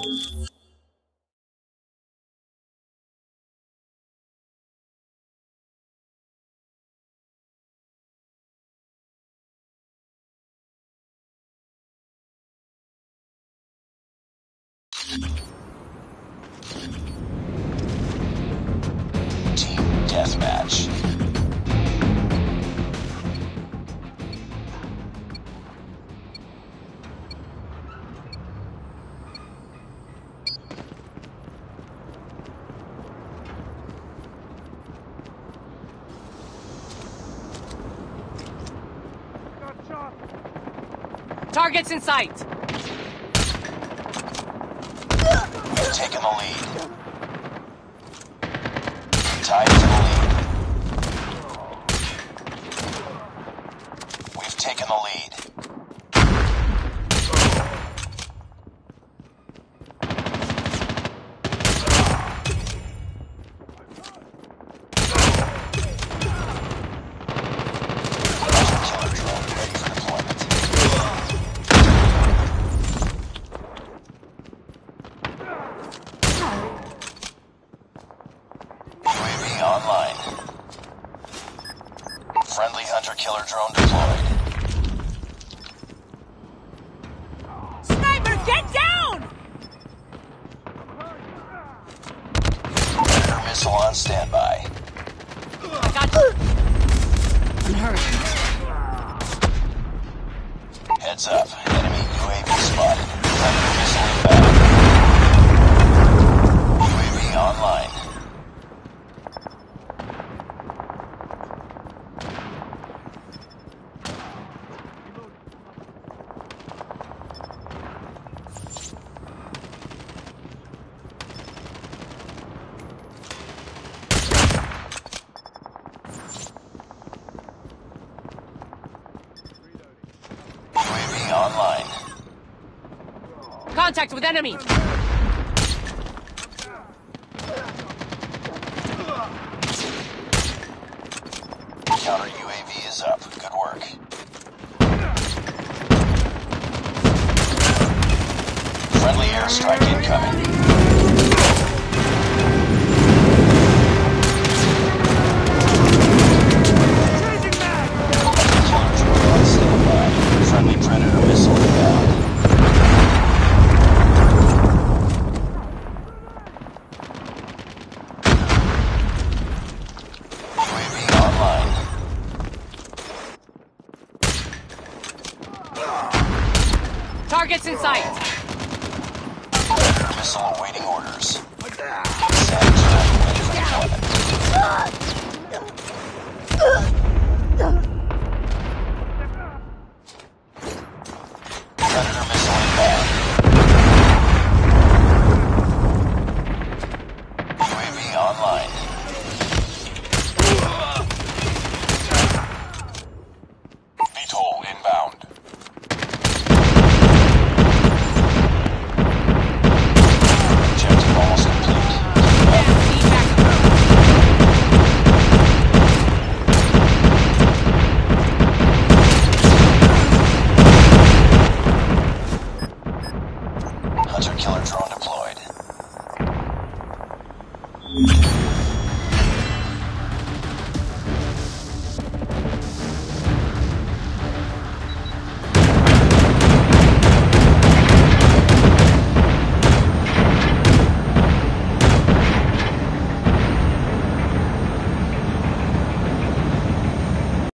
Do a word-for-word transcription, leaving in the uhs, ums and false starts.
Team deathmatch. Targets in sight. We've taken the lead. Tied to the lead. We've taken the lead. Killer drone ready for deployment. U A V online. Friendly hunter-killer drone deployed. Sniper, get down! Predator missile on standby. I got you. I'm hurt. Heads up. Enemy U A V spotted. Predator missile inbound. U A V online. U A V online. Contact with enemy. Counter U A V is up. Good work. Friendly airstrike incoming. Killer drone on standby. Friendly Predator missile inbound. U A V online. Targets in sight. Predator missile awaiting orders. Savage ready for deployment. Predator missile